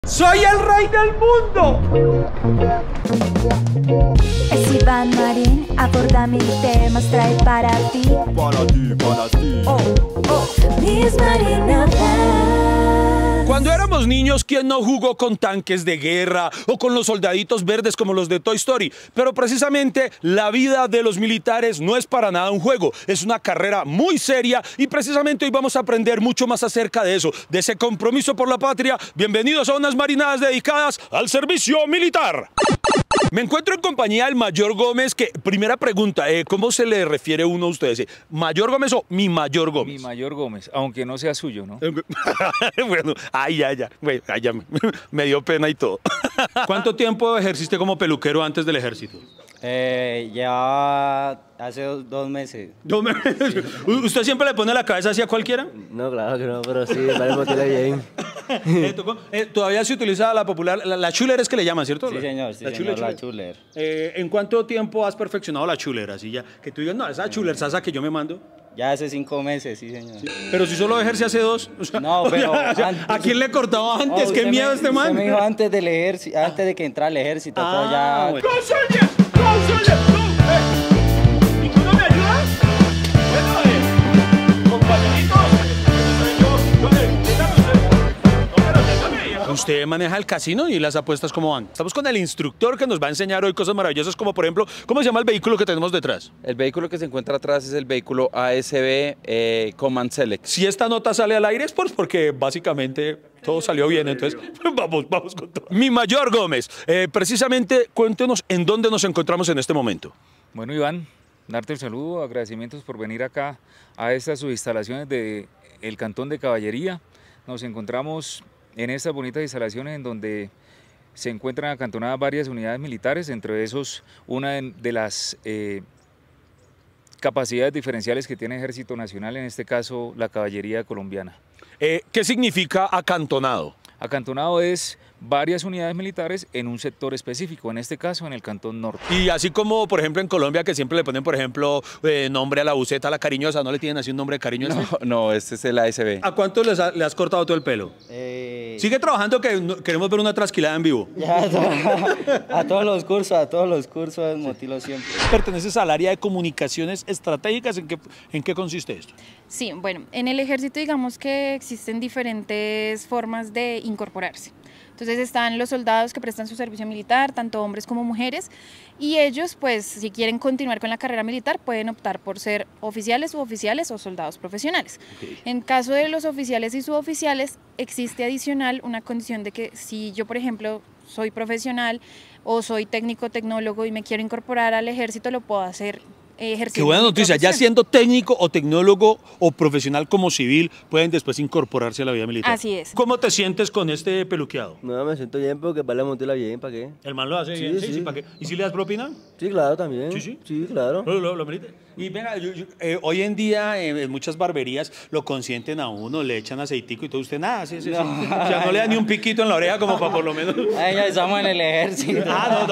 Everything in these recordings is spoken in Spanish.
¡Soy el rey del mundo! Es Iván Marín, aborda mil temas, trae para ti. Para ti, para ti. Miss Marina Band. Cuando éramos niños, ¿quién no jugó con tanques de guerra o con los soldaditos verdes como los de Toy Story? Pero precisamente la vida de los militares no es para nada un juego, es una carrera muy seria y precisamente hoy vamos a aprender mucho más acerca de eso, de ese compromiso por la patria. Bienvenidos a unas marinadas dedicadas al servicio militar. Me encuentro en compañía del Mayor Gómez, que, primera pregunta, ¿cómo se le refiere uno a ustedes? ¿Mayor Gómez o mi Mayor Gómez? Mi Mayor Gómez, aunque no sea suyo, ¿no? Bueno, ya me dio pena y todo. ¿Cuánto tiempo ejerciste como peluquero antes del ejército? Ya hace 2 meses. ¿Usted siempre le pone la cabeza así a cualquiera? No, claro que no, pero sí, vale, me tiene bien. Todavía se utiliza la popular, la chuler es que le llaman, ¿cierto? Sí, señor, la chuler. ¿En cuánto tiempo has perfeccionado la chuler? Así ya, que tú digas, no, esa chuler sasa que yo me mando. Ya hace 5 meses, sí, señor. Sí. Pero si solo ejerce hace 2. O sea, no, pero... ¿a quién le cortaba antes? ¿Qué miedo este man? Me dijo antes del ejército, antes de que entrara al ejército, pero ya... Bueno. ¿Ninguno me ayuda? ¿Usted maneja el casino y las apuestas cómo van? Estamos con el instructor que nos va a enseñar hoy cosas maravillosas como por ejemplo, ¿cómo se llama el vehículo que tenemos detrás? El vehículo que se encuentra atrás es el vehículo ASB Command Select. Si esta nota sale al aire es porque básicamente todo salió bien, entonces vamos con todo. Mi Mayor Gómez, precisamente cuéntenos en dónde nos encontramos en este momento. Bueno, Iván, darte el saludo, agradecimientos por venir acá a estas subinstalaciones del Cantón de Caballería. Nos encontramos en estas bonitas instalaciones en donde se encuentran acantonadas varias unidades militares, entre esos una de las capacidades diferenciales que tiene Ejército Nacional, en este caso la Caballería Colombiana. ¿Qué significa acantonado? Acantonado es varias unidades militares en un sector específico, en este caso en el Cantón Norte. Y así como, por ejemplo, en Colombia, que siempre le ponen, por ejemplo, nombre a la buceta, a la cariñosa, ¿no le tienen así un nombre de cariño? No, este es el ASB. ¿A cuánto le has cortado todo el pelo? Sigue trabajando, que queremos ver una trasquilada en vivo. Ya, a todos los cursos motilo siempre. ¿Perteneces al área de comunicaciones estratégicas? ¿En qué consiste esto? Sí, bueno, en el ejército digamos que existen diferentes formas de incorporarse. Entonces están los soldados que prestan su servicio militar, tanto hombres como mujeres, y ellos pues si quieren continuar con la carrera militar pueden optar por ser oficiales, suboficiales o soldados profesionales. Okay. En caso de los oficiales y suboficiales existe adicional una condición de que si yo por ejemplo soy profesional o soy técnico tecnólogo y me quiero incorporar al ejército, lo puedo hacer. Qué buena noticia, ya siendo técnico o tecnólogo o profesional como civil, pueden después incorporarse a la vida militar. Así es. ¿Cómo te sientes con este peluqueado? No, me siento bien porque para la motila bien, ¿para qué? ¿El man lo hace bien? Sí, ¿para qué? ¿Y si le das propina? Sí, claro, también. Sí, claro. Lo merita. Y venga, hoy en día en muchas barberías lo consienten a uno, le echan aceitico y todo, usted nada, sí. O sea, no le da ni un piquito en la oreja como para por lo menos... Ay, ya estamos en el ejército.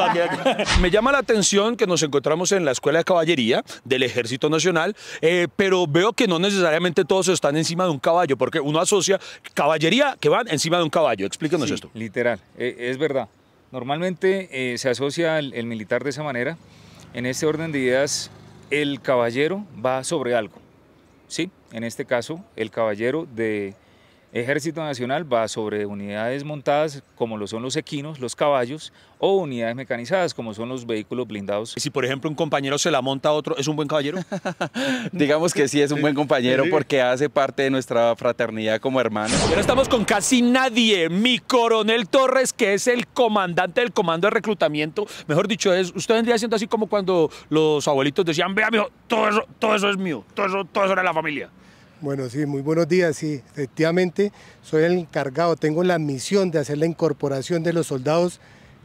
Aquí. Me llama la atención que nos encontramos en la Escuela de Caballería del Ejército Nacional, pero veo que no necesariamente todos están encima de un caballo, porque uno asocia caballería que van encima de un caballo. Explíquenos esto. Literal, es verdad. Normalmente se asocia el militar de esa manera. En este orden de ideas, el caballero va sobre algo, ¿sí? En este caso, el caballero de Ejército Nacional va sobre unidades montadas como lo son los equinos, los caballos, o unidades mecanizadas como son los vehículos blindados. Y si por ejemplo un compañero se la monta a otro, ¿es un buen caballero? Digamos que sí es un buen compañero porque hace parte de nuestra fraternidad como hermanos. Y ahora estamos con casi nadie, mi coronel Torres, que es el comandante del comando de reclutamiento. Mejor dicho, usted vendría siendo así como cuando los abuelitos decían, vea mijo, todo eso es mío, todo eso era la familia. Bueno, sí, muy buenos días, sí, efectivamente soy el encargado, tengo la misión de hacer la incorporación de los soldados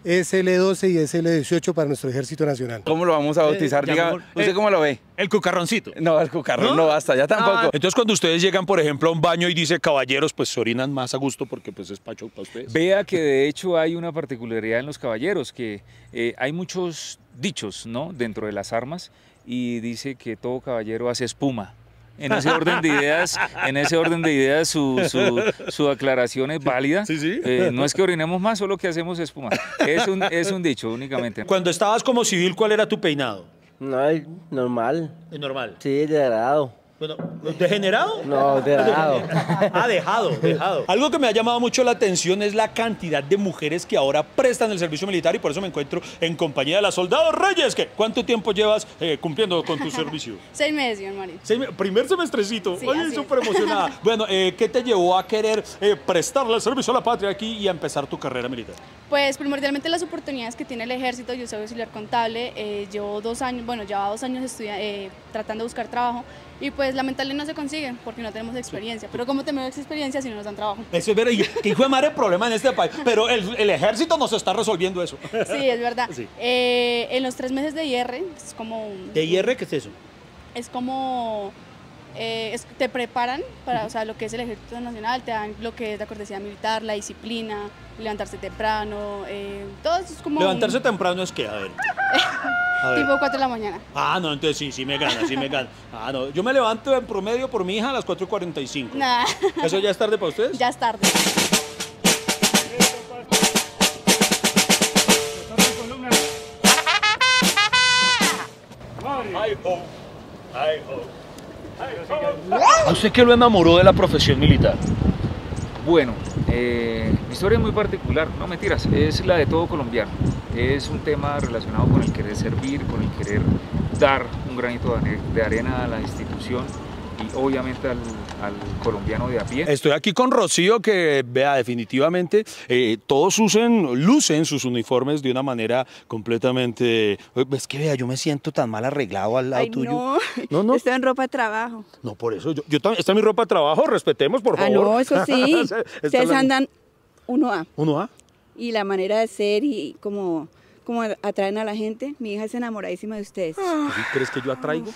SL12 y SL18 para nuestro Ejército Nacional. ¿Cómo lo vamos a bautizar? Diga, ¿usted cómo lo ve? El cucarroncito. No, el cucarrón no basta, ya tampoco. Entonces cuando ustedes llegan, por ejemplo, a un baño y dice caballeros, pues se orinan más a gusto porque pues es pacho para ustedes. Vea que de hecho hay una particularidad en los caballeros, que hay muchos dichos, ¿no?, dentro de las armas, y dice que todo caballero hace espuma. En ese orden de ideas, su aclaración es válida. Sí, sí. No es que orinemos más, solo que hacemos espuma. Es un dicho únicamente. Cuando estabas como civil, ¿cuál era tu peinado? No, normal. Normal. Sí, degradado. Bueno, ¿degenerado? No, degradado. Ah, dejado. Algo que me ha llamado mucho la atención es la cantidad de mujeres que ahora prestan el servicio militar y por eso me encuentro en compañía de la Soldado Reyes. ¿Cuánto tiempo llevas cumpliendo con tu servicio? 6 meses, señor Mario. Primer semestrecito. Sí, Oye, así súper emocionada. Bueno, ¿qué te llevó a querer prestarle el servicio a la patria aquí y a empezar tu carrera militar? Pues primordialmente las oportunidades que tiene el ejército. Yo soy auxiliar contable, llevo 2 años, bueno, llevaba 2 años tratando de buscar trabajo y pues lamentablemente no se consigue porque no tenemos experiencia. Pero como tenemos experiencia si no nos dan trabajo? Eso es verdad. ¿Qué hijo de madre problema en este país? Pero el ejército nos está resolviendo eso. Sí, es verdad. Sí. En los 3 meses de IR es como... ¿De IR qué es eso? Es como... te preparan para, o sea, lo que es el Ejército Nacional, te dan lo que es la cortesía militar, la disciplina, levantarse temprano, todo eso es como... Levantarse temprano es que, a ver. Tipo 4 de la mañana. Ah, no, entonces sí me gana. Ah, no, yo me levanto en promedio por mi hija a las 4:45. Nah. ¿Eso ya es tarde para ustedes? Ya es tarde. ¿A usted qué lo enamoró de la profesión militar? Bueno, mi historia es muy particular, no mentiras, es la de todo colombiano. Es un tema relacionado con el querer servir, con el querer dar un granito de arena a la institución y obviamente al colombiano de a pie. Estoy aquí con Rocío que, vea, definitivamente todos lucen sus uniformes de una manera completamente... Es que, vea, yo me siento tan mal arreglado al lado tuyo. No, estoy en ropa de trabajo. No, por eso, yo también, esta es mi ropa de trabajo, respetemos, por favor. No, eso sí, ustedes andan 1A. 1A. Y la manera de ser y como atraen a la gente, mi hija es enamoradísima de ustedes. ¿Crees que yo atraigo?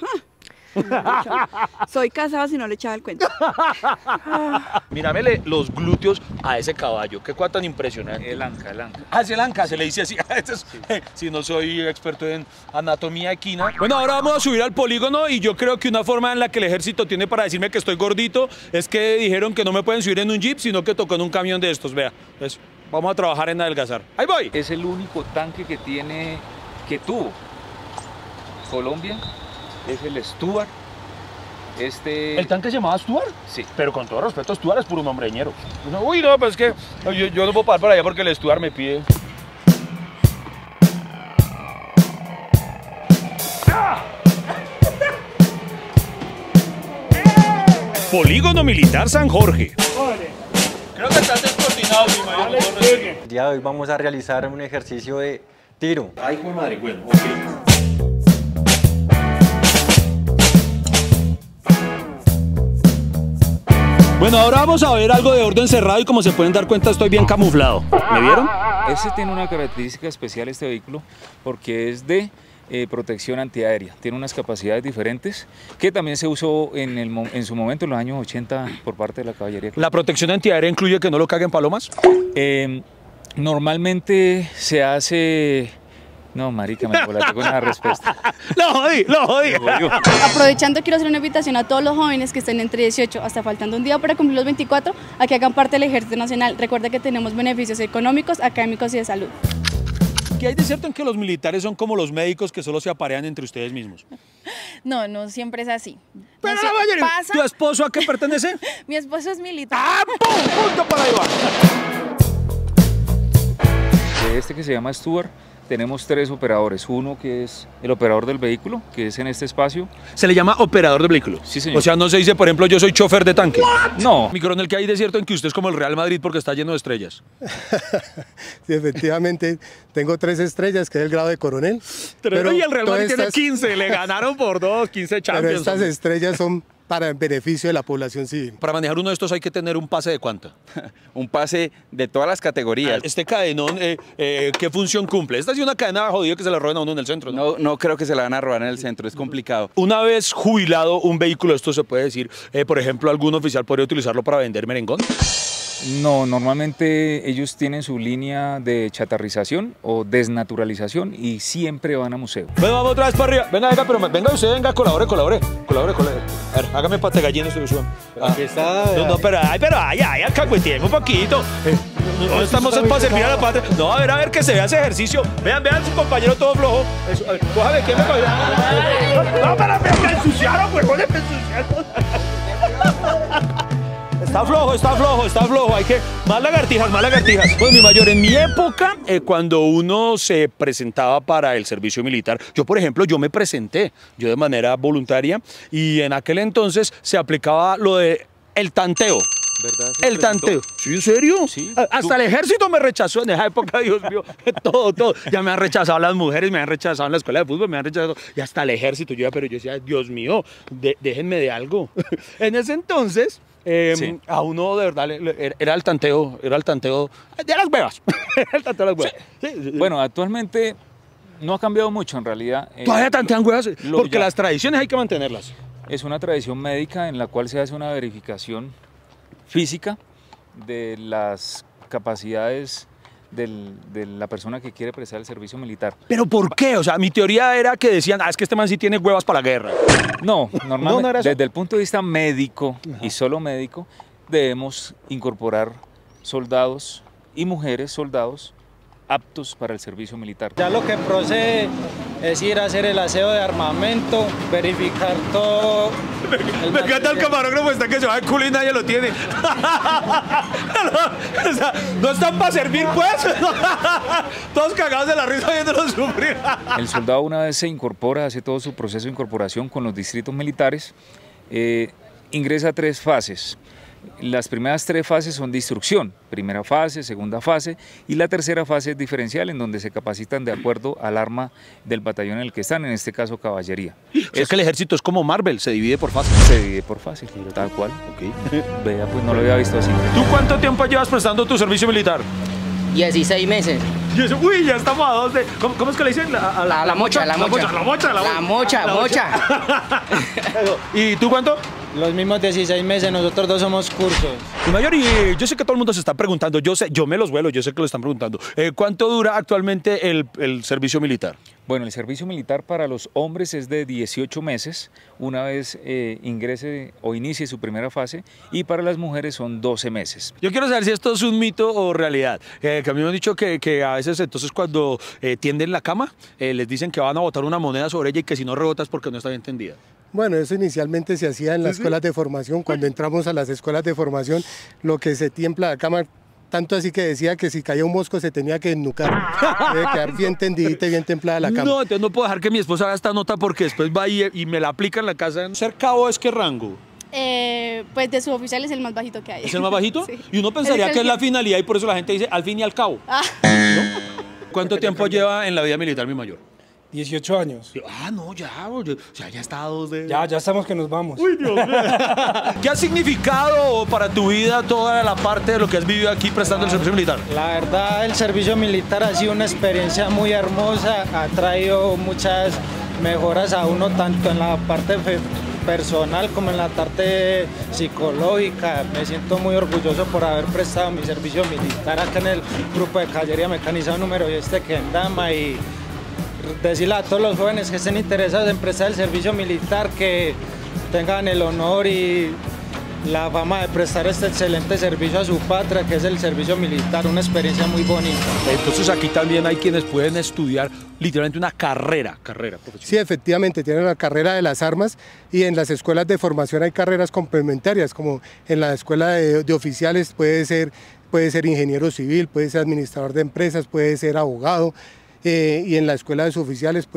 Soy casado si no le echaba el cuento. Míramele los glúteos a ese caballo, qué cosa tan impresionante. El anca. Ah, es el anca, se le dice así. Si no soy experto en anatomía equina. Bueno, ahora vamos a subir al polígono y yo creo que una forma en la que el ejército tiene para decirme que estoy gordito es que dijeron que no me pueden subir en un jeep, sino que tocó en un camión de estos, vea. Eso. Vamos a trabajar en adelgazar. ¡Ahí voy! Es el único tanque que tuvo Colombia. Es el Stuart. ¿El tanque se llamaba Stuart? Sí. Pero con todo respeto, Stuart es puro nombreñero. Uy, no, pues es que yo no puedo parar para allá porque el Stuart me pide. Polígono Militar San Jorge. Creo que estás descoordinado, mi mayor. El día de hoy vamos a realizar un ejercicio de tiro. Ay, hijo de madre, bueno, ok. Bueno, ahora vamos a ver algo de orden cerrado y como se pueden dar cuenta estoy bien camuflado. ¿Me vieron? Este tiene una característica especial, este vehículo, porque es de protección antiaérea. Tiene unas capacidades diferentes que también se usó en su momento, en los años 80, por parte de la caballería. ¿La protección antiaérea incluye que no lo caguen palomas? Normalmente se hace... No, marica, me volaste con la respuesta. Lo jodí. Aprovechando, quiero hacer una invitación a todos los jóvenes que estén entre 18 hasta faltando un día para cumplir los 24 a que hagan parte del Ejército Nacional. Recuerda que tenemos beneficios económicos, académicos y de salud. ¿Qué hay de cierto en que los militares son como los médicos que solo se aparean entre ustedes mismos? No siempre es así. Pero No no, Mayer, pasa. ¿tu esposo a qué pertenece? Mi esposo es militar. ¡Ah, pum! ¡Punto para Iván! De este que se llama Stuart, tenemos 3 operadores. Uno que es el operador del vehículo, que es en este espacio. ¿Se le llama operador de vehículo? Sí, señor. O sea, no se dice, por ejemplo, yo soy chofer de tanque. No. Mi coronel, ¿qué hay de cierto en que usted es como el Real Madrid porque está lleno de estrellas? Sí, efectivamente, tengo 3 estrellas, que es el grado de coronel. Pero y el Real Madrid tiene 15, le ganaron por 15 Champions. Pero estas estrellas son para el beneficio de la población civil. Para manejar uno de estos hay que tener un pase de ¿cuánto? Un pase de todas las categorías. Este cadenón, ¿qué función cumple? Esta es una cadena jodida que se la roban a uno en el centro, ¿no? No creo que se la van a robar en el centro, es complicado. Una vez jubilado un vehículo, esto se puede decir, por ejemplo, algún oficial podría utilizarlo para vender merengón. No, normalmente ellos tienen su línea de chatarrización o desnaturalización y siempre van a museo. Bueno, vamos otra vez para arriba. Venga, venga, pero venga usted, venga, colabore. A ver, hágame pate gallina, usted suban. Aquí está. No, pero alcahueteemos un poquito. No estamos para servir a la patria. No, a ver, que se vea ese ejercicio. Vean, su compañero todo flojo. Eso, a ver, cójame, ¿qué me coge? No, pero me ensuciaron, huevones, me ensuciaron. Está flojo. Hay que. Más lagartijas. Pues mi mayor, en mi época, cuando uno se presentaba para el servicio militar, yo, por ejemplo, me presenté, yo de manera voluntaria, y en aquel entonces se aplicaba lo de el tanteo. ¿Verdad? El tanteo. ¿Sí, en serio? Sí. Hasta el ejército me rechazó en esa época, Dios mío. Todo. Ya me han rechazado las mujeres, me han rechazado en la escuela de fútbol, me han rechazado. Y hasta el ejército. Pero yo decía, Dios mío, déjenme de algo. En ese entonces, sí, a uno de verdad era el tanteo de las huevas. El tanteo de las huevas. Sí. Sí. Bueno, actualmente no ha cambiado mucho en realidad. Todavía tantean huevas, porque las tradiciones hay que mantenerlas. Es una tradición médica en la cual se hace una verificación física de las capacidades de la persona que quiere prestar el servicio militar. ¿Pero por qué? O sea, mi teoría era que decían, es que este man sí tiene huevas para la guerra. No, normalmente no desde el punto de vista médico, y solo médico, debemos incorporar soldados y mujeres soldados aptos para el servicio militar. Ya lo que procede es ir a hacer el aseo de armamento, verificar todo. Me encanta el camarógrafo, está que se va de culo y nadie lo tiene. O sea, no están para servir, pues. Todos cagados de la risa viéndolo sufrir. El soldado, una vez se incorpora, hace todo su proceso de incorporación con los distritos militares, ingresa a 3 fases. Las primeras 3 fases son de instrucción, primera fase, segunda fase, y la tercera fase es diferencial, en donde se capacitan de acuerdo al arma del batallón en el que están, en este caso caballería. Es que el ejército es como Marvel, se divide por fases. Se divide por fases, tal cual. Okay. Vea, pues no lo había visto así. ¿Tú cuánto tiempo llevas prestando tu servicio militar? 16 meses. Uy, ya estamos a 2 de... ¿Cómo es que le dicen? La mocha. ¿Y tú cuánto? Los mismos 16 meses, nosotros 2 somos cursos. Mi mayor, y yo sé que todo el mundo se está preguntando, yo me los vuelo, yo sé que lo están preguntando. ¿Cuánto dura actualmente el servicio militar? Bueno, el servicio militar para los hombres es de 18 meses, una vez ingrese o inicie su primera fase, y para las mujeres son 12 meses. Yo quiero saber si esto es un mito o realidad. Que a mí me han dicho que a veces entonces cuando tienden la cama, les dicen que van a botar una moneda sobre ella y que si no rebotas porque no está bien tendida. Bueno, eso inicialmente se hacía en las escuelas de formación. Cuando entramos a las escuelas de formación, lo que se tiembla la cama, tanto así que decía que si caía un mosco se tenía que ennucar. Debe quedar bien tendidita y bien templada la cama. No, entonces no puedo dejar que mi esposa haga esta nota porque después va y me la aplica en la casa. ¿Ser cabo es qué rango? Pues de suboficial es el más bajito que hay. ¿Es el más bajito? Sí. Y uno pensaría que es la finalidad y por eso la gente dice al fin y al cabo. ¿No? ¿Cuánto tiempo lleva en la vida militar, mi mayor? 18 años. No, ya está a 2 de... Ya estamos que nos vamos. Uy, Dios mío. ¿Qué ha significado para tu vida toda la parte de lo que has vivido aquí prestando el servicio militar? La verdad, el servicio militar ha sido una experiencia muy hermosa, ha traído muchas mejoras a uno, tanto en la parte personal como en la parte psicológica. Me siento muy orgulloso por haber prestado mi servicio militar acá en el grupo de caballería mecanizado número 10 de Kendama, y decirle a todos los jóvenes que estén interesados en prestar el servicio militar que tengan el honor y la fama de prestar este excelente servicio a su patria, que es el servicio militar, una experiencia muy bonita. Entonces aquí también hay quienes pueden estudiar literalmente una carrera profesional. Sí, efectivamente, tienen la carrera de las armas, y en las escuelas de formación hay carreras complementarias, como en la escuela de oficiales puede ser ingeniero civil, puede ser administrador de empresas, puede ser abogado. Y en la escuela de suboficiales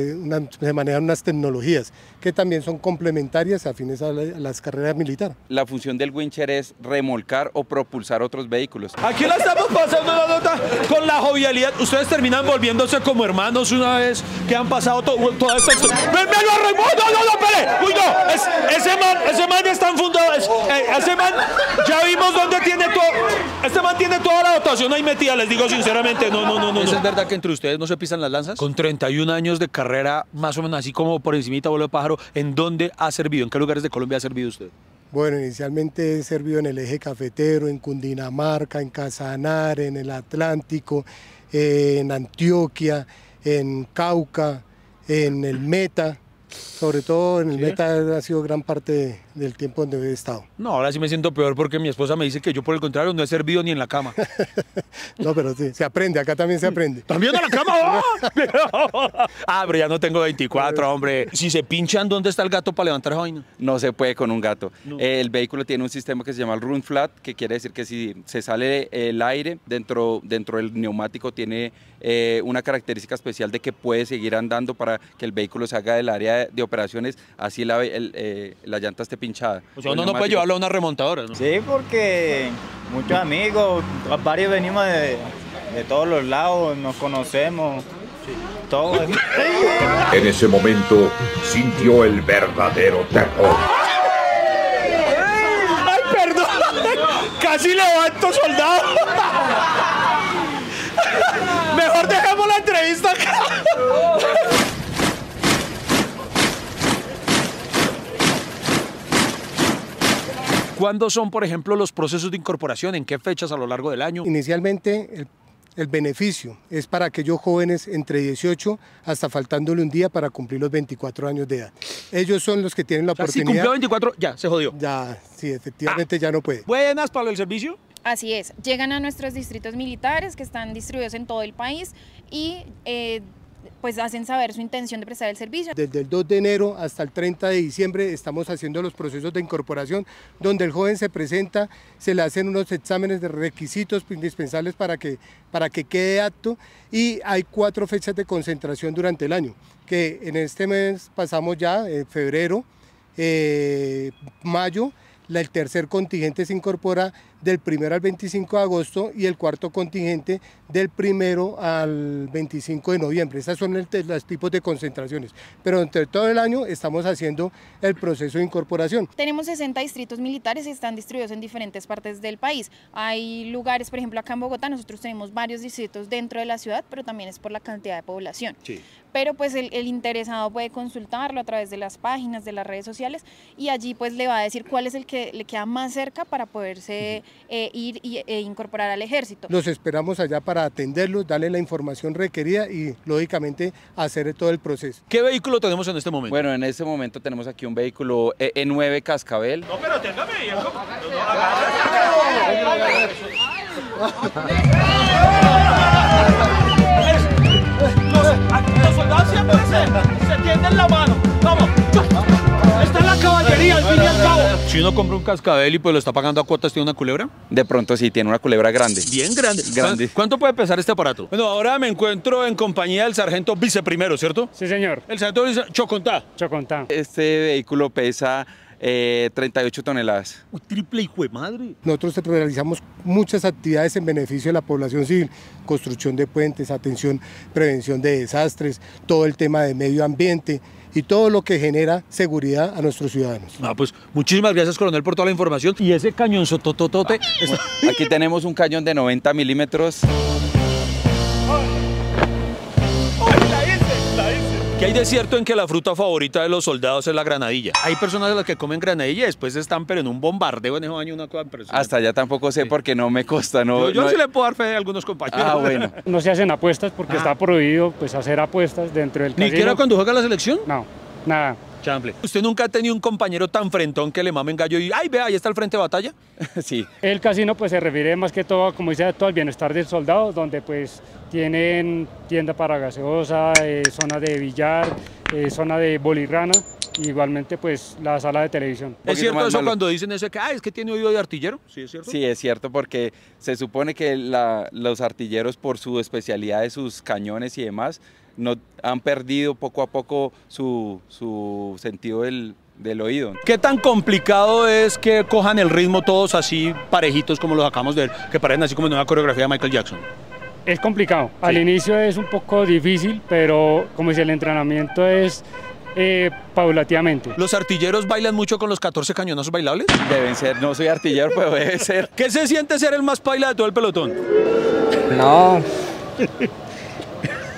se manejan unas tecnologías que también son complementarias afines a las carreras militares. La función del wincher es remolcar o propulsar otros vehículos. Aquí la estamos pasando la nota con la jovialidad. Ustedes terminan volviéndose como hermanos una vez que han pasado toda esta historia. ¡Me lo remonto! ¡No, espere! ¡Uy, no! Ese man es tan fundado. Ese man, ya vimos dónde tiene todo. Este man tiene toda la dotación ahí metida, les digo sinceramente. No. ¿Eso es verdad que entre ustedes no se pisan las lanzas? Con 31 años de carrera, más o menos así como por encimita vuelo de pájaro, ¿en dónde ha servido? ¿En qué lugares de Colombia ha servido usted? Bueno, inicialmente he servido en el eje cafetero, en Cundinamarca, en Casanare, en el Atlántico, en Antioquia, en Cauca, en el Meta. Sobre todo en el Meta ha sido gran parte del tiempo donde he estado. No, ahora sí me siento peor porque mi esposa me dice que yo por el contrario no he servido ni en la cama. No, pero sí, se aprende, acá también se aprende. ¿También en la cama? Ah, pero ya no tengo 24, hombre. Si se pinchan, ¿dónde está el gato para levantar esa vaina? No se puede con un gato. No. El vehículo tiene un sistema que se llama el run flat, que quiere decir que si se sale el aire dentro del neumático tiene una característica especial de que puede seguir andando para que el vehículo salga del área de operaciones, así la llanta esté pinchada. O sea, uno no puede llevarlo a una remontadora, ¿no? Sí, porque muchos amigos, varios venimos de todos los lados, nos conocemos, todos. En ese momento sintió el verdadero terror. ¡Ay, perdón! ¡Casi levanto, soldado! Mejor dejemos la entrevista acá. ¿Cuándo son, por ejemplo, los procesos de incorporación? ¿En qué fechas a lo largo del año? Inicialmente, el beneficio es para aquellos jóvenes entre 18 hasta faltándole un día para cumplir los 24 años de edad. Ellos son los que tienen la oportunidad. Si cumplió 24, ya, se jodió. Ya, sí, efectivamente ya no puede. ¿Buenas para el servicio? Así es, llegan a nuestros distritos militares que están distribuidos en todo el país y pues hacen saber su intención de prestar el servicio. Desde el 2 de enero hasta el 30 de diciembre estamos haciendo los procesos de incorporación donde el joven se presenta, se le hacen unos exámenes de requisitos indispensables para que quede apto y hay 4 fechas de concentración durante el año, que en este mes pasamos ya, febrero, mayo. El tercer contingente se incorpora del 1 al 25 de agosto y el cuarto contingente del 1 al 25 de noviembre. Estas son los tipos de concentraciones, pero entre todo el año estamos haciendo el proceso de incorporación. Tenemos 60 distritos militares y están distribuidos en diferentes partes del país. Hay lugares, por ejemplo, acá en Bogotá nosotros tenemos varios distritos dentro de la ciudad, pero también es por la cantidad de población. Sí. Pero pues el interesado puede consultarlo a través de las páginas, de las redes sociales y allí pues le va a decir cuál es el que le queda más cerca para poderse ir e incorporar al ejército. Los esperamos allá para atenderlos, darle la información requerida y lógicamente hacer todo el proceso. ¿Qué vehículo tenemos en este momento? Bueno, en este momento tenemos aquí un vehículo E9 Cascabel. No, pero téngame. Los soldados siempre se tienden la mano. Vamos. Esta es la caballería, al fin y al cabo. Si uno compra un cascabel y pues lo está pagando a cuotas, ¿tiene una culebra? De pronto sí, tiene una culebra grande. Bien grande. ¿Cuánto puede pesar este aparato? Bueno, ahora me encuentro en compañía del sargento viceprimero, ¿cierto? Sí, señor. El sargento Chocontá. Chocontá. Este vehículo pesa 38 toneladas. Uy, triple hijo de madre. Nosotros realizamos muchas actividades en beneficio de la población civil, construcción de puentes, atención, prevención de desastres, todo el tema de medio ambiente y todo lo que genera seguridad a nuestros ciudadanos. Pues muchísimas gracias, coronel, por toda la información. Y ese cañón sotototote. Aquí tenemos un cañón de 90 milímetros. ¿Qué hay de cierto en que la fruta favorita de los soldados es la granadilla? Hay personas a las que comen granadilla y después están pero en un bombardeo en ese baño, una cosa impresionante. Hasta allá tampoco sé porque no me consta. Yo sí le puedo dar fe a algunos compañeros. Ah, bueno. No se hacen apuestas porque está prohibido pues hacer apuestas dentro del casino. ¿Ni siquiera cuando juega la selección? No, nada. Chample. ¿Usted nunca ha tenido un compañero tan frentón que le mamen gallo y ¡ay, vea, ahí está el frente de batalla? Sí. El casino pues se refiere más que todo, como dice, todo el bienestar del soldado, donde pues tienen tienda para gaseosa, zona de billar, zona de bolirrana, igualmente pues la sala de televisión. ¿Es cierto eso cuando dicen eso que es que tiene oído de artillero? Sí, es cierto. Sí, es cierto porque se supone que los artilleros por su especialidad de sus cañones y demás no han perdido poco a poco su sentido del oído. ¿Qué tan complicado es que cojan el ritmo todos así parejitos como los acabamos de ver, que parecen así como en una coreografía de Michael Jackson? Es complicado. Sí. Al inicio es un poco difícil, pero como dice, el entrenamiento es paulatinamente. ¿Los artilleros bailan mucho con los 14 cañonazos bailables? Deben ser, no soy artillero, pero debe ser. ¿Qué se siente ser el más paila de todo el pelotón? No.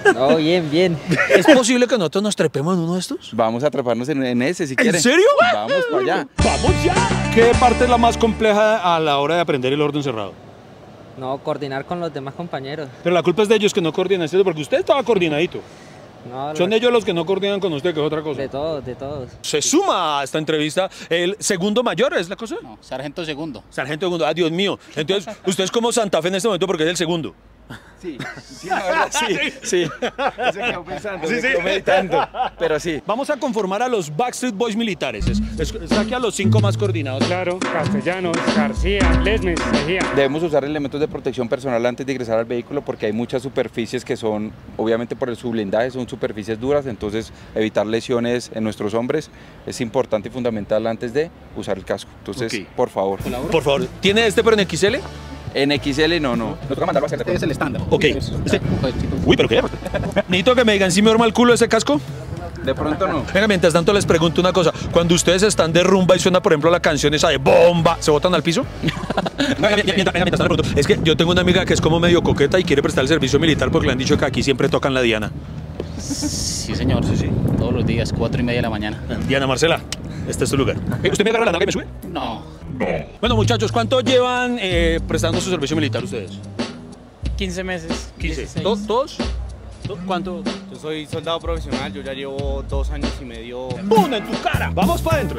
No, bien, bien. ¿Es posible que nosotros nos trepemos en uno de estos? Vamos a treparnos en ese si quieren. ¿En serio? Vamos para allá. ¡Vamos ya! ¿Qué parte es la más compleja a la hora de aprender el orden cerrado? No, coordinar con los demás compañeros. Pero la culpa es de ellos que no coordinan, ¿cierto? Porque usted estaba coordinadito. No, Son ellos los que no coordinan con usted, que es otra cosa. De todos, de todos. Se suma a esta entrevista el segundo mayor, ¿es la cosa? No, sargento segundo. Sargento segundo, Dios mío. Entonces, usted es como Santa Fe en este momento porque es el segundo. Sí, la verdad, sí. Eso quedó pensando, quedó meditando, pero sí. Vamos a conformar a los Backstreet Boys militares. Saque a los 5 más coordinados. Claro, Castellanos, García, Lesmes, Mejía. Debemos usar elementos de protección personal antes de ingresar al vehículo porque hay muchas superficies que son, obviamente por su blindaje, son superficies duras, entonces evitar lesiones en nuestros hombres es importante y fundamental antes de usar el casco. Entonces, por favor. Por favor, ¿tiene este pero en XL? En XL no. Nos toca mandarlo a hacer. Es el estándar. Ok. Uy, ¿pero qué? Necesito que me digan si me arma el culo ese casco. De pronto no. Venga, mientras tanto les pregunto una cosa. Cuando ustedes están de rumba y suena, por ejemplo, la canción esa de bomba, ¿se botan al piso? Mientras tanto les pregunto. Es que yo tengo una amiga que es como medio coqueta y quiere prestar el servicio militar porque le han dicho que aquí siempre tocan la Diana. Sí, señor. Sí. Todos los días, 4:30 de la mañana. Diana Marcela, este es tu lugar. ¿Usted me agarra la nalga y me sube? No. Bueno, muchachos, ¿cuánto llevan prestando su servicio militar ustedes? 15 meses. 15. ¿Todos? ¿Cuánto? Yo soy soldado profesional, yo ya llevo 2 años y medio. ¡Puna en tu cara! ¡Vamos para adentro!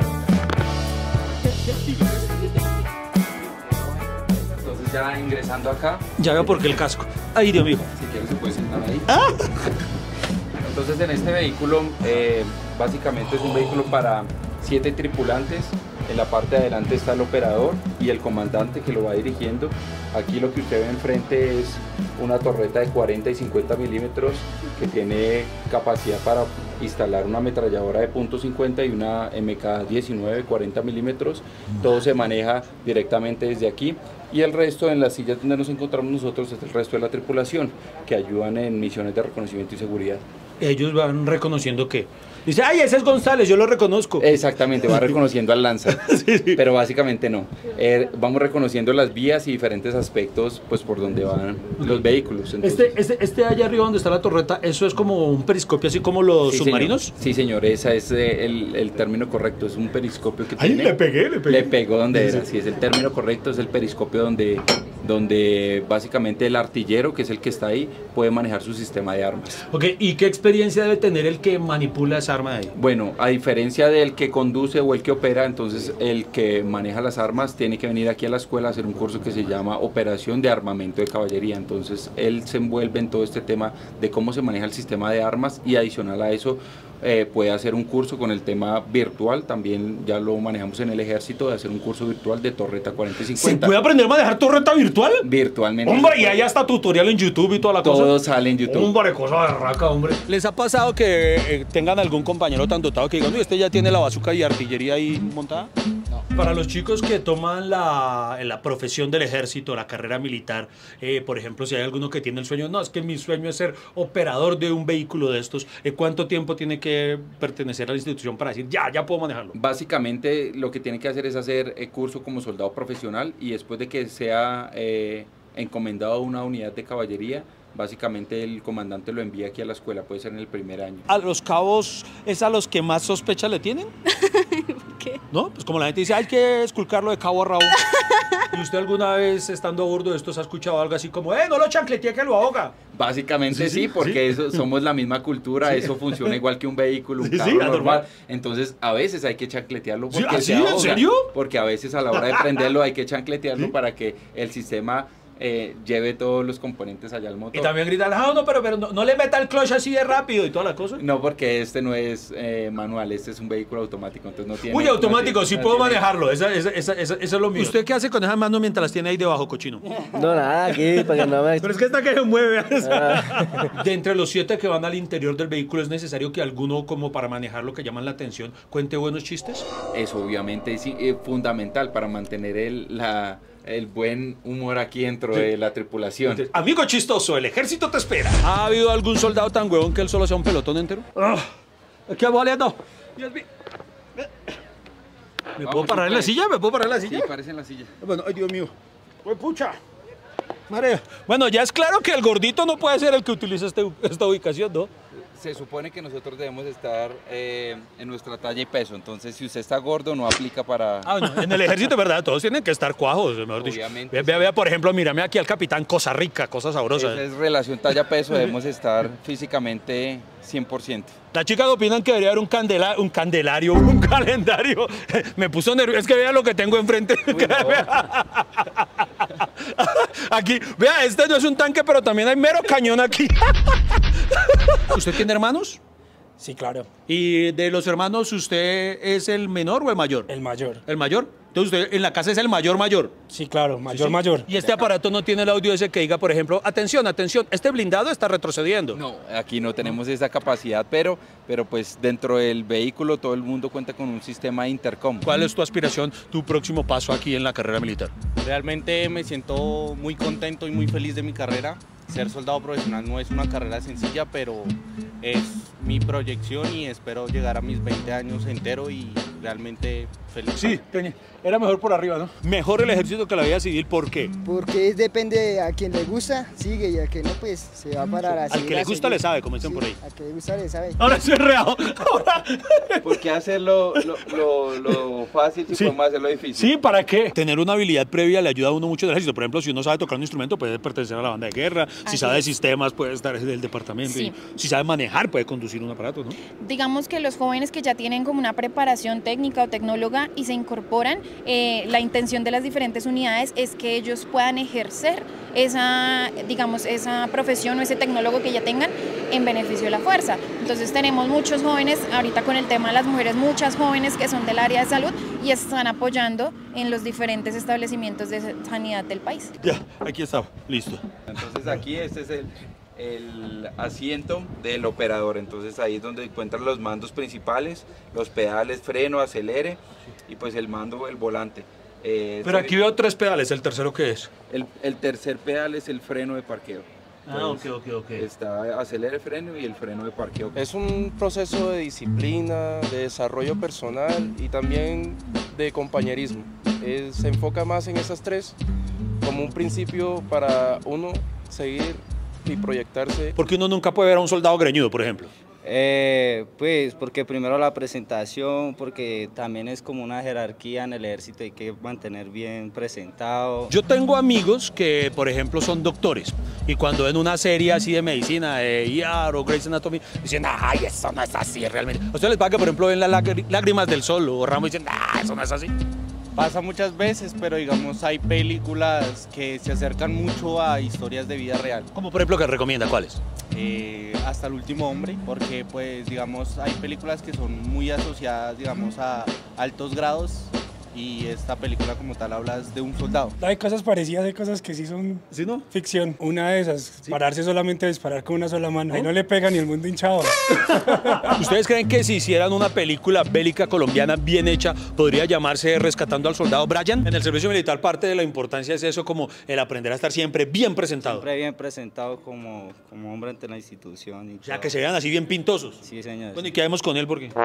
Entonces ya ingresando acá. Ya veo por qué el casco. Ay, Dios mío. Si quieres se puede sentar ahí. Entonces en este vehículo, básicamente es un vehículo para 7 tripulantes. En la parte de adelante está el operador y el comandante que lo va dirigiendo. Aquí lo que usted ve enfrente es una torreta de 40 y 50 milímetros que tiene capacidad para instalar una ametralladora de .50 y una MK-19 de 40 milímetros. Todo se maneja directamente desde aquí. Y el resto, en las sillas donde nos encontramos nosotros, es el resto de la tripulación que ayudan en misiones de reconocimiento y seguridad. Ellos van reconociendo que dice, ay, ese es González, yo lo reconozco. Exactamente, va reconociendo al Lanza, pero básicamente no. Vamos reconociendo las vías y diferentes aspectos pues por donde van los vehículos. Entonces, Este de allá arriba donde está la torreta, ¿eso es como un periscopio así como los submarinos? Señor. Sí, señor, ese es el término correcto, es un periscopio que Ay, tiene. le pegué. Le pegó donde era, sí, es el término correcto, es el periscopio donde básicamente el artillero, que es el que está ahí, puede manejar su sistema de armas. Ok, ¿y qué experiencia debe tener el que manipula esa arma de ahí? Bueno, a diferencia del que conduce o el que opera, entonces el que maneja las armas tiene que venir aquí a la escuela a hacer un curso que se llama Operación de Armamento de Caballería. Entonces él se envuelve en todo este tema de cómo se maneja el sistema de armas y adicional a eso puede hacer un curso con el tema virtual, también ya lo manejamos en el ejército, de hacer un curso virtual de torreta 40 y 50. ¿Se puede aprender a manejar torreta virtual? Virtualmente. Hombre, y ahí hasta tutorial en YouTube y toda la cosa. Todo sale en YouTube. Hombre, cosa de raca, hombre. ¿Les ha pasado que tengan algún compañero tan dotado que digan, uy, este ya tiene la bazuca y artillería ahí montada? No. Para los chicos que toman la profesión del ejército, la carrera militar, por ejemplo, si hay alguno que tiene el sueño, no, es que mi sueño es ser operador de un vehículo de estos, ¿cuánto tiempo tiene que pertenecer a la institución para decir, ya puedo manejarlo? Básicamente lo que tiene que hacer es hacer curso como soldado profesional y después de que sea encomendado a una unidad de caballería, básicamente el comandante lo envía aquí a la escuela, puede ser en el primer año. ¿A los cabos es a los que más sospecha le tienen? ¿Qué? ¿No? Pues como la gente dice, hay que esculcarlo de cabo a rabo. ¿Y usted alguna vez estando a bordo de estos ha escuchado algo así como, no lo chancletee que lo ahoga? Básicamente sí, porque eso, somos la misma cultura, eso funciona igual que un vehículo, un carro normal. normal. Entonces a veces hay que chancletearlo porque ¿Sí? ¿En serio? Porque a veces a la hora de prenderlo hay que chancletearlo para que el sistema lleve todos los componentes allá al motor. Y también gritan, no, pero no le meta el clutch así de rápido y toda la cosa. No, porque este no es manual, este es un vehículo automático, entonces no tiene... Uy, automático, sí puedo manejarlo, eso es lo mío. mío. ¿Usted qué hace con esas manos mientras las tiene ahí debajo, cochino? No, nada, aquí, para que no me... Pero es que esta que se mueve. De entre los 7 que van al interior del vehículo, ¿es necesario que alguno, como para manejar lo que llaman la atención, cuente buenos chistes? Eso obviamente es fundamental para mantener el buen humor aquí dentro de la tripulación. Entonces, amigo chistoso, el ejército te espera. ¿Ha habido algún soldado tan huevón que él solo sea un pelotón entero? ¿Qué boleto? Dios mío. ¿Me puedo parar en la silla? ¿Me puedo parar en la silla? Sí, parece en la silla. Bueno, ay, Dios mío. ¡Pues pucha! María. Bueno, ya es claro que el gordito no puede ser el que utiliza esta ubicación, ¿no? Se supone que nosotros debemos estar en nuestra talla y peso, entonces si usted está gordo no aplica para... Ah, no, en el ejército, ¿verdad? Todos tienen que estar cuajos, mejor dicho. Obviamente. Vea, por ejemplo, mírame aquí al capitán, cosa rica, cosa sabrosa. Esa es relación talla-peso, debemos estar físicamente 100%. Las chicas opinan que debería haber un candelario, un calendario. Me puso nervioso, es que vea lo que tengo enfrente. Uy, no. Aquí, vea, este no es un tanque, pero también hay mero cañón aquí. ¿Usted tiene hermanos? Sí, claro. ¿Y de los hermanos usted es el menor o el mayor? El mayor. ¿El mayor? Entonces usted en la casa es el mayor. Sí, claro, mayor, Sí. mayor. Y este aparato no tiene el audio ese que diga, por ejemplo, atención, atención, este blindado está retrocediendo. No, aquí no tenemos esa capacidad, pero pues dentro del vehículo todo el mundo cuenta con un sistema de intercom. ¿Cuál es tu aspiración, tu próximo paso aquí en la carrera militar? Realmente me siento muy contento y muy feliz de mi carrera. Ser soldado profesional no es una carrera sencilla, pero es mi proyección y espero llegar a mis 20 años entero y realmente feliz. Sí, Peña, era mejor por arriba, ¿no? Mejor el ejército que la vida civil, ¿por qué? Porque depende a quien le gusta, sigue, y a quien no, pues se va para la Al que le gusta le sabe, como dicen por ahí. Al que le gusta le sabe. Ahora sí es real. ¿Por qué hacerlo lo fácil si podemos hacerlo difícil? Sí, ¿para qué? Tener una habilidad previa le ayuda a uno mucho en el ejército. Por ejemplo, si uno sabe tocar un instrumento, puede pertenecer a la banda de guerra. Si sabe de sistemas, puede estar en el departamento. Sí. Y si sabe manejar, puede conducir un aparato, ¿no? Digamos que los jóvenes que ya tienen como una preparación técnica o tecnóloga y se incorporan, la intención de las diferentes unidades es que ellos puedan ejercer esa, digamos, esa profesión o ese tecnólogo que ya tengan en beneficio de la fuerza. Entonces tenemos muchos jóvenes, ahorita con el tema de las mujeres, muchas jóvenes que son del área de salud y están apoyando en los diferentes establecimientos de sanidad del país. Ya, aquí está, listo. Entonces aquí este es el asiento del operador, entonces ahí es donde encuentran los mandos principales, los pedales, freno, acelere y pues el mando, el volante. Pero aquí veo 3 pedales, ¿el tercero qué es? El tercer pedal es el freno de parqueo. Entonces, ok. Está acelere, freno y el freno de parqueo. Es un proceso de disciplina, de desarrollo personal y también de compañerismo. Se enfoca más en esas 3 como un principio para uno seguir y proyectarse. Porque uno nunca puede ver a un soldado greñudo, por ejemplo. Pues porque primero la presentación, porque también es como una jerarquía en el ejército, hay que mantener bien presentado. Yo tengo amigos que, por ejemplo, son doctores y cuando ven una serie así de medicina, de ER o Grey's Anatomy, dicen, ay, eso no es así realmente. ¿A ustedes les pasa que, por ejemplo, ven las lágrimas del sol o Rambo y dicen, eso no es así? Pasa muchas veces, pero digamos hay películas que se acercan mucho a historias de vida real. Como por ejemplo, ¿qué recomienda? ¿Cuáles? Hasta el último hombre, porque pues digamos hay películas que son muy asociadas digamos a altos grados y esta película como tal habla de un soldado. Hay cosas parecidas, hay cosas que sí son ficción. Una de esas, pararse solamente, disparar con una sola mano. Ahí no le pega ni el mundo hinchado. ¿Ustedes creen que si hicieran una película bélica colombiana bien hecha, podría llamarse Rescatando al Soldado Brian? En el servicio militar parte de la importancia es eso, como el aprender a estar siempre bien presentado. Siempre bien presentado como hombre ante la institución. Y o sea, que se vean así bien pintosos. Sí, señor. Bueno, y quedemos con él porque...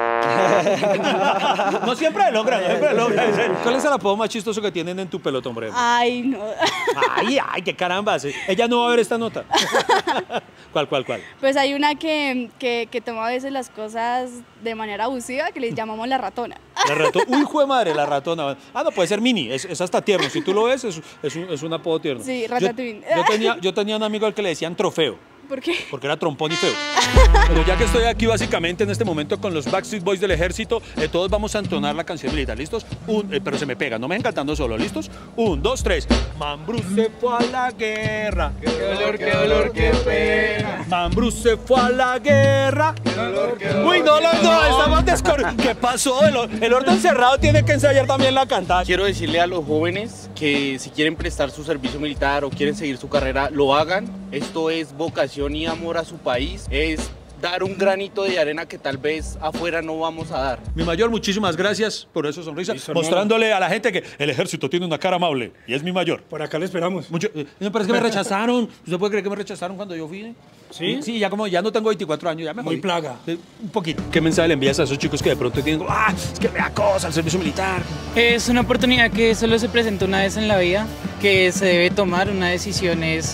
no siempre logra, no siempre logra. ¿Cuál es el apodo más chistoso que tienen en tu pelotón, hombre? Ay, no. Ay, qué carambas. Ella no va a ver esta nota. ¿Cuál? Pues hay una que toma a veces las cosas de manera abusiva, que les llamamos la ratona. La ratona. Uy, hijo de madre, la ratona. Ah, no, puede ser mini, es hasta tierno. Si tú lo ves, es un apodo tierno. Sí, Ratatouille. Yo tenía un amigo al que le decían trofeo. ¿Por qué? Porque era trompón y feo. Pero ya que estoy aquí básicamente en este momento con los Backstreet Boys del ejército, todos vamos a entonar la canción militar. ¿Listos? Pero se me pega, no me dejen cantando solo. ¿Listos? 1, 2, 3. Mambrú se fue a la guerra. Qué dolor, qué pena. Mambrú se fue a la guerra. Qué dolor, qué dolor. Uy, no, estamos descorriendo. ¿Qué pasó? El orden cerrado tiene que ensayar también la cantada. Quiero decirle a los jóvenes que si quieren prestar su servicio militar o quieren seguir su carrera, lo hagan. Esto es vocación y amor a su país, es dar un granito de arena que tal vez afuera no vamos a dar. Mi mayor, muchísimas gracias por esa sonrisa, mostrándole a la gente que el ejército tiene una cara amable y es mi mayor. Por acá le esperamos. Me parece que me rechazaron. ¿Usted puede creer que me rechazaron cuando yo fui? ¿Sí? Sí, ya no tengo 24 años, ya me Muy jodí. plaga. Un poquito. ¿Qué mensaje le envías a esos chicos que de pronto tienen, es que me da cosa el servicio militar? Es una oportunidad que solo se presenta una vez en la vida, que se debe tomar. Una decisión es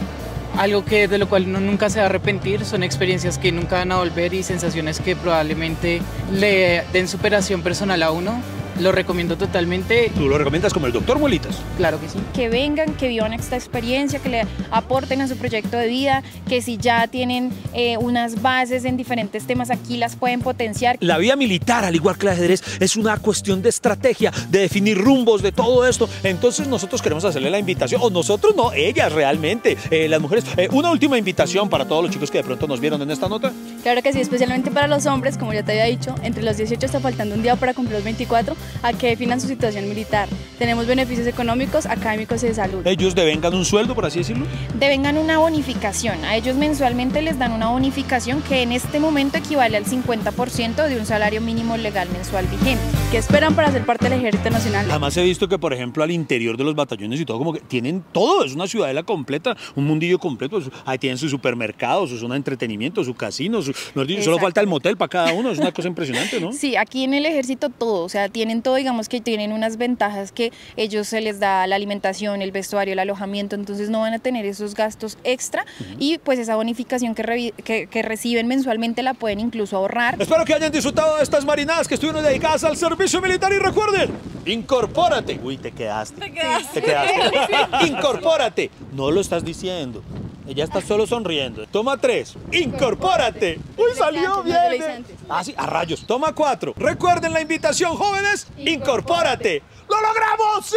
algo de lo cual uno nunca se va a arrepentir. Son experiencias que nunca van a volver y sensaciones que probablemente le den superación personal a uno. Lo recomiendo totalmente. ¿Tú lo recomiendas como el doctor Muelitas? Claro que sí. Que vengan, que vivan esta experiencia, que le aporten a su proyecto de vida, que si ya tienen unas bases en diferentes temas, aquí las pueden potenciar. La vida militar, al igual que el ajedrez, es una cuestión de estrategia, de definir rumbos, de todo esto. Entonces nosotros queremos hacerle la invitación, o nosotros no, ellas realmente, las mujeres. Una última invitación para todos los chicos que de pronto nos vieron en esta nota. Claro que sí, especialmente para los hombres, como ya te había dicho, entre los 18 está faltando un día para cumplir los 24, a que definan su situación militar. Tenemos beneficios económicos, académicos y de salud. ¿Ellos devengan un sueldo, por así decirlo? Devengan una bonificación. A ellos mensualmente les dan una bonificación que en este momento equivale al 50% de un salario mínimo legal mensual vigente. ¿Qué esperan para ser parte del Ejército Nacional? Además he visto que, por ejemplo, al interior de los batallones y todo, como que tienen todo, es una ciudadela completa, un mundillo completo. Ahí tienen su supermercado, su zona de entretenimiento, su casino, solo falta el motel para cada uno, es una cosa impresionante, ¿no? Sí, aquí en el ejército todo, o sea, tienen todo, digamos que tienen unas ventajas que ellos se les da la alimentación, el vestuario, el alojamiento, entonces no van a tener esos gastos extra y pues esa bonificación que reciben mensualmente la pueden incluso ahorrar. Espero que hayan disfrutado de estas marinadas que estuvieron dedicadas al servicio militar y recuerden, incorpórate. Uy, te quedaste. Te quedaste. Incorpórate. No lo estás diciendo. Ella está solo sonriendo. Toma 3. Incorpórate. Uy, salió bien. Ah, sí, a rayos. Toma 4. Recuerden la invitación, jóvenes. Incorpórate. ¡Lo logramos!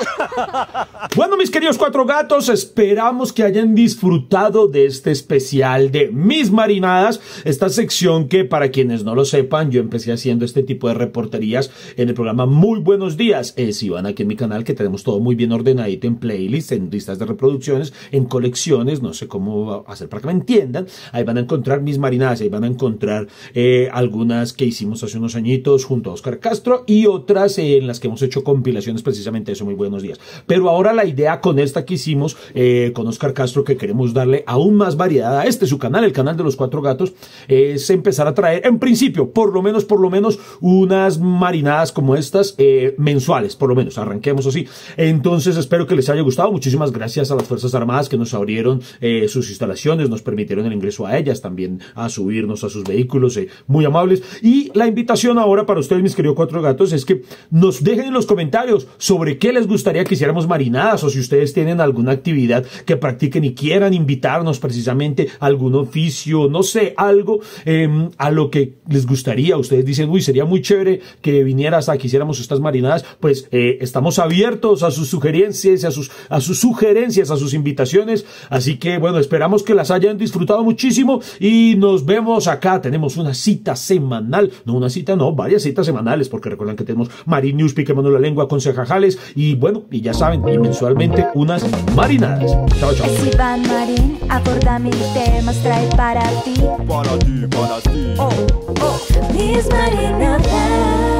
¡Sí! Bueno, mis queridos cuatro gatos, esperamos que hayan disfrutado de este especial de Mis Marinadas, esta sección que, para quienes no lo sepan, yo empecé haciendo este tipo de reporterías en el programa Muy Buenos Días. Si van aquí en mi canal, que tenemos todo muy bien ordenadito en playlists, en listas de reproducciones, en colecciones, no sé cómo hacer para que me entiendan, ahí van a encontrar Mis Marinadas, ahí van a encontrar algunas que hicimos hace unos añitos junto a Oscar Castro y otras en las que hemos hecho compilaciones precisamente de eso, Muy Buenos Días. Pero ahora la idea con esta que hicimos con Oscar Castro, que queremos darle aún más variedad a su canal, el canal de los cuatro gatos, es empezar a traer, en principio, por lo menos, unas marinadas como estas mensuales, por lo menos, arranquemos así. Entonces espero que les haya gustado. Muchísimas gracias a las Fuerzas Armadas que nos abrieron sus instalaciones, nos permitieron el ingreso a ellas, también a subirnos a sus vehículos, muy amables. Y la invitación ahora para ustedes, mis queridos cuatro gatos, es que nos dejen en los comentarios sobre qué les gustaría que hiciéramos marinadas, o si ustedes tienen alguna actividad que practiquen y quieran invitarnos precisamente a algún oficio, no sé, algo a lo que les gustaría. Ustedes dicen, uy, sería muy chévere que vinieras a que hiciéramos estas marinadas. Pues estamos abiertos a sus sugerencias, a sus invitaciones. Así que bueno, esperamos que las hayan disfrutado muchísimo y nos vemos acá. Tenemos una cita semanal, varias citas semanales, porque recuerden que tenemos Marine News, Piquémonos la Lengua, Concejajales y bueno, y ya saben, y mensualmente unas marinadas. Chao, chao. Esteban Marín aborda mil temas, trae para ti. Para ti. Mis marinadas.